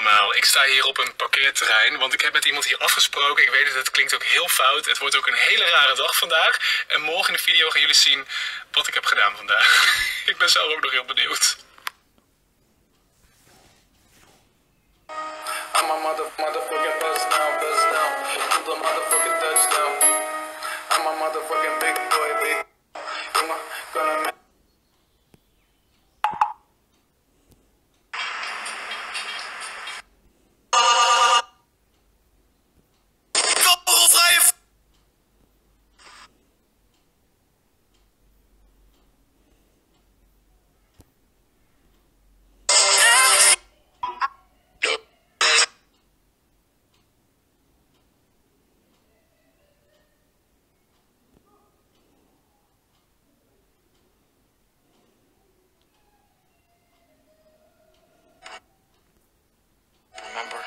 allemaal. Ik sta hier op een parkeerterrein, want ik heb met iemand hier afgesproken. Ik weet dat het klinkt ook heel fout. Het wordt ook een hele rare dag vandaag. En morgen in de video gaan jullie zien wat ik heb gedaan vandaag. Ik ben zelf ook nog heel benieuwd. I'm a motherfucking buzz now. To the motherfucking touchdown. I'm a motherfucking big boy, big. Gonna make. Remember?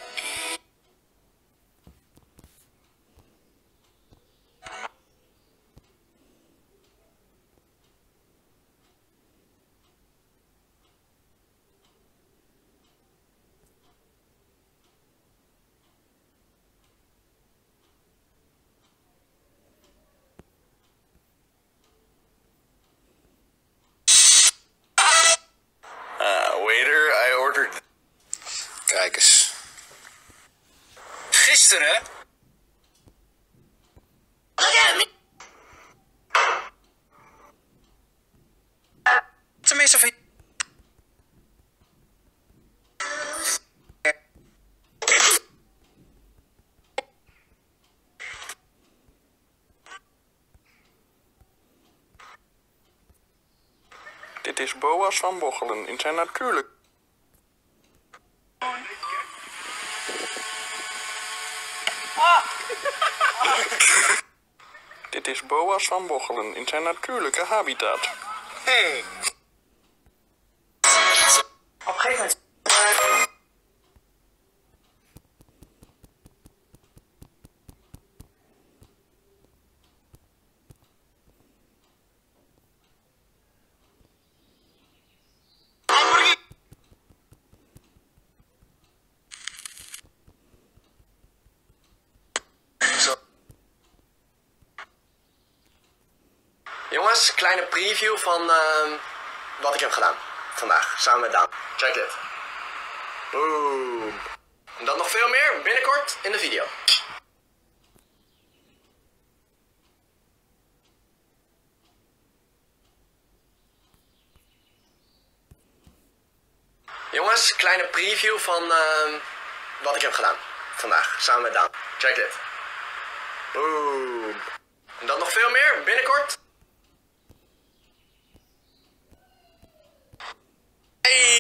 Waiter, I ordered. Kijk eens. Gisteren? Tenminste van. Dit is Boas van Bochelen in zijn natuurlijk. Dit is Boas van Bochelen in zijn natuurlijke habitat. Hey. Op een gegeven moment. Jongens, kleine preview van wat ik heb gedaan vandaag, samen met Daan. Check dit. Boom. En dat nog veel meer binnenkort in de video. Jongens, kleine preview van wat ik heb gedaan vandaag, samen met Daan. Check dit. Boom. En dat nog veel meer binnenkort. Hey.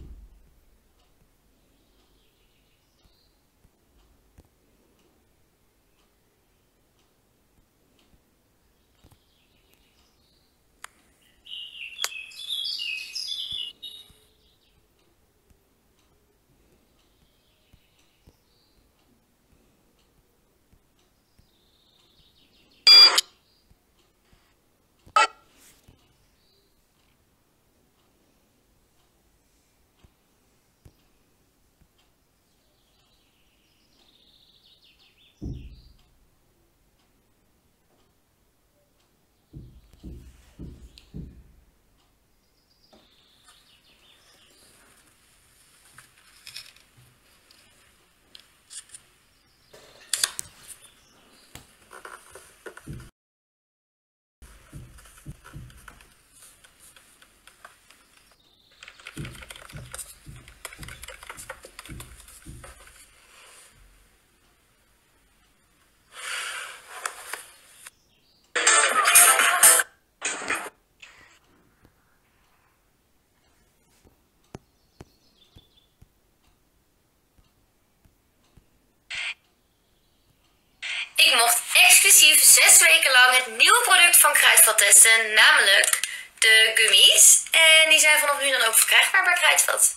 Ik mocht exclusief 6 weken lang het nieuwe product van Kruidvat testen, namelijk de gummies. En die zijn vanaf nu dan ook verkrijgbaar bij Kruidvat.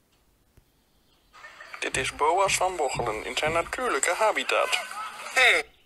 Dit is Boas van Bochelen in zijn natuurlijke habitat. Hey.